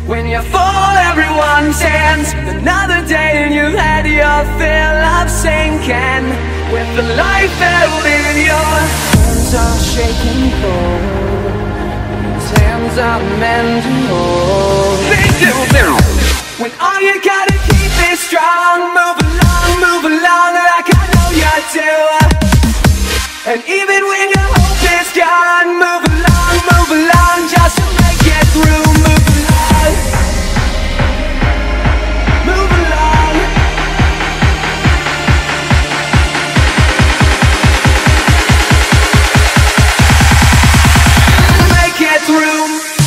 When you fall, everyone stands. Another day and you've had your fill of sinking. With the life held in your hands are shaking cold. These hands are meant to hold. When all you gotta keep is strong. Move along like I know you do. And even when your hope is gone, move along just to make it through. Move along. Make it through.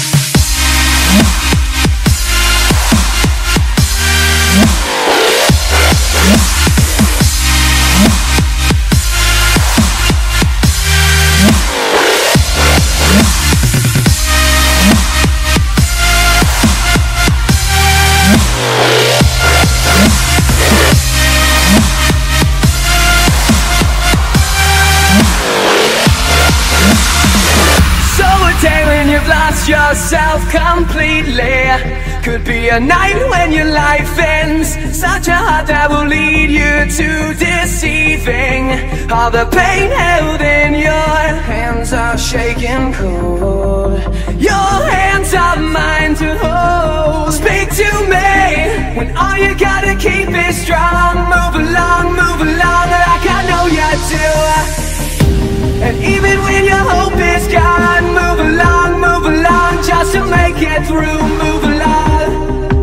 Lost yourself completely. Could be a night when your life ends. Such a heart that will lead you to deceiving. All the pain held in your hands are shaking cold. Your hands are mine to hold. Speak to me when all you gotta keep is strong. Move along like I know you do. And even when your hope is gone, move along just to make it through. Move along.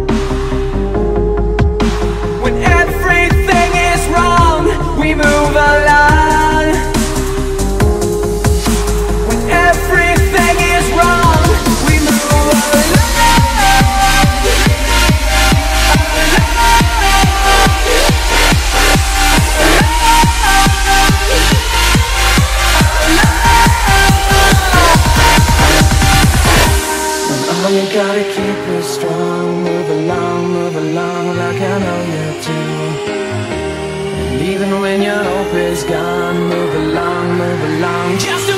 When everything is wrong, we move along. When everything is wrong, we move along. All you gotta keep it strong. Move along like I know you do. And even when your hope is gone, move along just to